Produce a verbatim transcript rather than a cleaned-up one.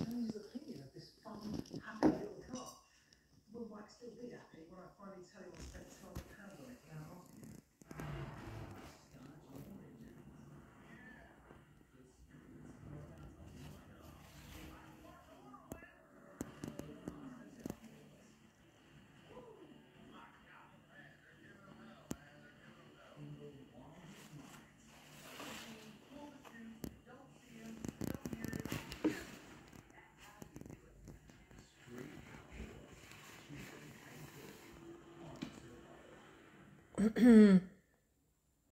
change his opinion of this fun, happy little car. Will Mike still be happy when I finally tell him I spent